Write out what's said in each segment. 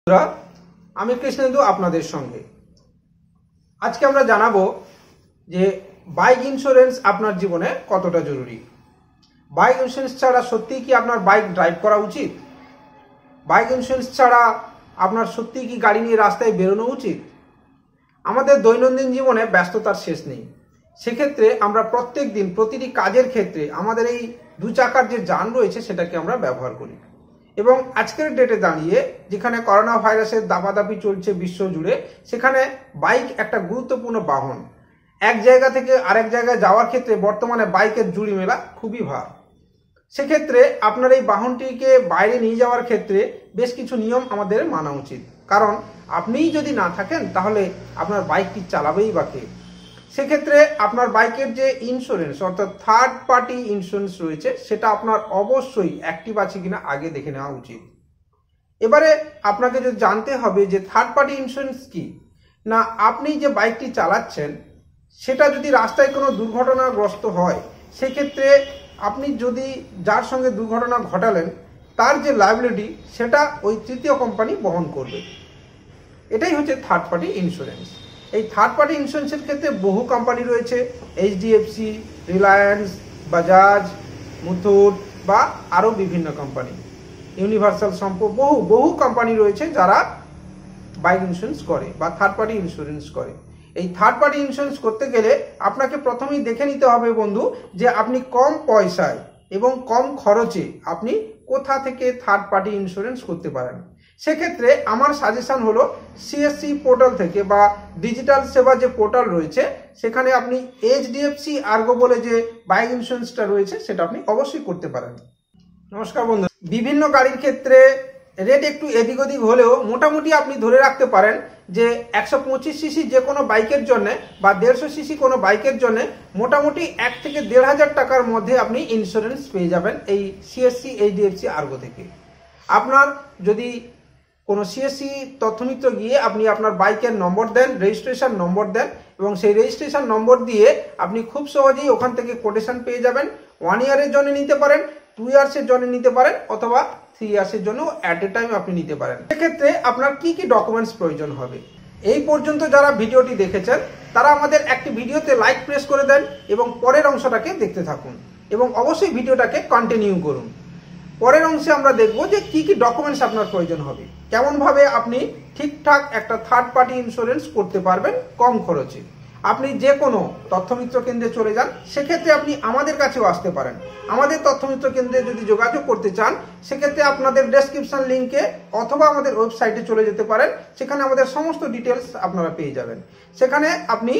বন্ধুরা, আমি কৃষ্ণেন্দু আপনাদের সঙ্গে আজকে আমরা জানাবো যে বাইক ইন্স্যুরেন্স আপনার জীবনে কতটা জরুরি। বাইক ইন্স্যুরেন্স ছাড়া সত্যিই কি আপনার বাইক ড্রাইভ করা উচিত? বাইক ইন্স্যুরেন্স ছাড়া আপনার সত্যিই কি গাড়ি নিয়ে রাস্তায় বেরোনো উচিত? আমাদের দৈনন্দিন জীবনে ব্যস্ততার শেষ নেই। সেক্ষেত্রে আমরা প্রত্যেক দিন প্রতিটি কাজের ক্ষেত্রে আমাদের এই দু চাকার যে যান রয়েছে সেটাকে আমরা ব্যবহার করি। এবং আজকের ডেটে দাঁড়িয়ে যেখানে করোনা ভাইরাসের দাপাদাপি চলছে বিশ্ব জুড়ে, সেখানে বাইক একটা গুরুত্বপূর্ণ বাহন। এক জায়গা থেকে আরেক জায়গায় যাওয়ার ক্ষেত্রে বর্তমানে বাইকের জুড়ি মেলা খুবই ভার। সেক্ষেত্রে আপনার এই বাহনটিকে বাইরে নিয়ে যাওয়ার ক্ষেত্রে বেশ কিছু নিয়ম আমাদের মানা উচিত, কারণ আপনিই যদি না থাকেন তাহলে আপনার বাইকটি চালাবেই বা কে? সেক্ষেত্রে আপনার বাইকের যে ইন্স্যুরেন্স অর্থাৎ থার্ড পার্টি ইন্স্যুরেন্স রয়েছে সেটা আপনার অবশ্যই অ্যাক্টিভ আছে কিনা আগে দেখে নেওয়া উচিত। এবারে আপনাকে যদি জানতে হবে যে থার্ড পার্টি ইন্স্যুরেন্স কি না, আপনি যে বাইকটি চালাচ্ছেন সেটা যদি রাস্তায় কোনো দুর্ঘটনাগ্রস্ত হয়, সেক্ষেত্রে আপনি যদি যার সঙ্গে দুর্ঘটনা ঘটালেন তার যে লায়াবিলিটি সেটা ওই তৃতীয় কোম্পানি বহন করবে। এটাই হচ্ছে থার্ড পার্টি ইন্স্যুরেন্স। এই থার্ড পার্টি ইন্স্যুরেন্সের ক্ষেত্রে বহু কোম্পানি রয়েছে, এইচডিএফসি, রিলায়েন্স, বাজাজ, মুথুট বা আরও বিভিন্ন কোম্পানি, ইউনিভার্সাল সম্পদ, বহু কোম্পানি রয়েছে যারা বাইক ইন্স্যুরেন্স করে বা থার্ড পার্টি ইন্স্যুরেন্স করে। এই থার্ড পার্টি ইন্স্যুরেন্স করতে গেলে আপনাকে প্রথমেই দেখে নিতে হবে বন্ধু যে আপনি কম পয়সায় এবং কম খরচে আপনি কোথা থেকে থার্ড পার্টি ইন্স্যুরেন্স করতে পারেন। সেক্ষেত্রে আমার সাজেশন হলো সিএসসি পোর্টাল থেকে বা ডিজিটাল সেবা যে পোর্টাল রয়েছে সেখানে আপনি এইচডিএফসি আর্গো বলে যে বাইক ইন্স্যুরেন্সটা রয়েছে সেটা আপনি অবশ্যই করতে পারেন। নমস্কার বন্ধু, বিভিন্ন গাড়ির ক্ষেত্রে রেট একটু এদিক ওদিক হলেও মোটামুটি আপনি ধরে রাখতে পারেন যে 125 সিসি যে কোনো বাইকের জন্য বা 150 সিসি কোনো বাইকের জন্য মোটামুটি 1 থেকে 1,500 টাকার মধ্যে আপনি ইন্স্যুরেন্স পেয়ে যাবেন এই সিএসসি এইচডিএফসি আর্গো থেকে। আপনার যদি কোনো সিএসসি তথ্যমিত্র গিয়ে আপনি আপনার বাইকের নম্বর দেন, রেজিস্ট্রেশন নম্বর দেন এবং সেই রেজিস্ট্রেশন নম্বর দিয়ে আপনি খুব সহজেই ওখান থেকে কোটেশন পেয়ে যাবেন। 1 ইয়ারের জন্য নিতে পারেন, 2 ইয়ার্সের জন্য নিতে পারেন অথবা 3 ইয়ার্সের জন্য অ্যাট এ টাইম আপনি নিতে পারেন। সেক্ষেত্রে আপনার কি কি ডকুমেন্টস প্রয়োজন হবে? এই পর্যন্ত যারা ভিডিওটি দেখেছেন তারা আমাদের একটি ভিডিওতে লাইক প্রেস করে দেন এবং পরের অংশটাকে দেখতে থাকুন এবং অবশ্যই ভিডিওটাকে কন্টিনিউ করুন। পরের অংশে আমরা দেখব যে কি কি ডকুমেন্টস আপনার প্রয়োজন হবে, কেমনভাবে আপনি ঠিকঠাক একটা থার্ড পার্টি ইন্স্যুরেন্স করতে পারবেন কম খরচে। আপনি যে কোনো তথ্যমিত্র কেন্দ্রে চলে যান, সেক্ষেত্রে আপনি আমাদের কাছেও আসতে পারেন। আমাদের তথ্যমিত্র কেন্দ্রে যদি যোগাযোগ করতে চান সেক্ষেত্রে আপনাদের ডেসক্রিপশন লিঙ্কে অথবা আমাদের ওয়েবসাইটে চলে যেতে পারেন, সেখানে আমাদের সমস্ত ডিটেলস আপনারা পেয়ে যাবেন। সেখানে আপনি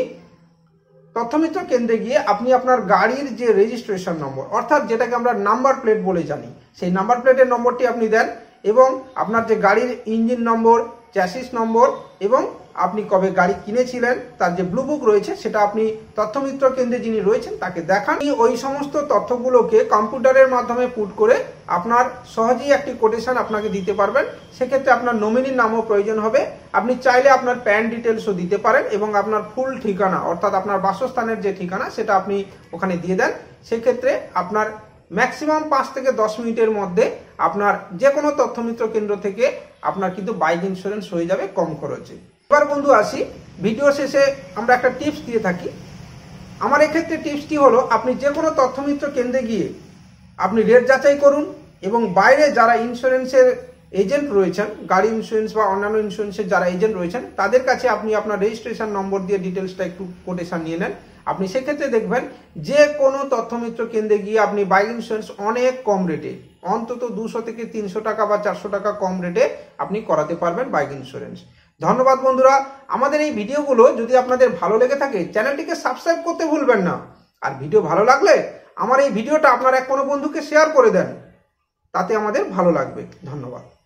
তথ্যমিত্র কেন্দ্রে গিয়ে আপনি আপনার গাড়ির যে রেজিস্ট্রেশন নম্বর অর্থাৎ যেটাকে আমরা নাম্বার প্লেট বলে জানি, সেই নাম্বার প্লেটের নম্বরটি আপনি দেন এবং আপনার যে গাড়ির ইঞ্জিন নম্বর, চ্যাসিস নম্বর এবং আপনি কবে গাড়ি কিনেছিলেন তার যে ব্লু বুক রয়েছে সেটা আপনি তথ্যমিত্র কেন্দ্রে যিনি রয়েছেন তাকে দেখান। ওই সমস্ত তথ্যগুলোকে কম্পিউটারের মাধ্যমে পুট করে আপনার সহজেই একটি কোটেশন আপনাকে দিতে পারবেন। সেক্ষেত্রে আপনার নমিনির নামও প্রয়োজন হবে। আপনি চাইলে আপনার প্যান ডিটেলসও দিতে পারেন এবং আপনার ফুল ঠিকানা অর্থাৎ আপনার বাসস্থানের যে ঠিকানা সেটা আপনি ওখানে দিয়ে দেন। সেক্ষেত্রে আপনার ম্যাক্সিমাম 5 থেকে 10 মিনিটের মধ্যে আপনার যে কোনো তথ্যমিত্র কেন্দ্র থেকে আপনার কিন্তু বাইক ইন্স্যুরেন্স হয়ে যাবে কম খরচে। এবার বন্ধু আসি, ভিডিও শেষে আমরা একটা টিপস দিয়ে থাকি। আমার এক্ষেত্রে টিপসটি হলো আপনি যে কোনো তথ্যমিত্র কেন্দ্রে গিয়ে আপনি রেট যাচাই করুন এবং বাইরে যারা ইন্স্যুরেন্সের এজেন্ট রয়েছেন, গাড়ি ইন্স্যুরেন্স বা অন্যান্য ইন্স্যুরেন্সের যারা এজেন্ট রয়েছেন তাদের কাছে আপনি আপনার রেজিস্ট্রেশন নম্বর দিয়ে ডিটেলসটা একটু কোটেশন নিয়ে নেন। আপনি সেক্ষেত্রে দেখবেন যে কোনো তথ্যমিত্র কেন্দ্রে গিয়ে আপনি বাইক ইন্স্যুরেন্স অনেক কম রেটে, অন্তত 200 থেকে 300 টাকা বা 400 টাকা কম রেটে আপনি করাতে পারবেন বাইক ইন্স্যুরেন্স। ধন্যবাদ বন্ধুরা। আমাদের এই ভিডিওগুলো যদি আপনাদের ভালো লেগে থাকে চ্যানেলটিকে সাবস্ক্রাইব করতে ভুলবেন না। আর ভিডিও ভালো লাগলে আমার এই ভিডিওটা আপনার কোনো বন্ধুকে শেয়ার করে দেন, তাতে আমাদের ভালো লাগবে। ধন্যবাদ।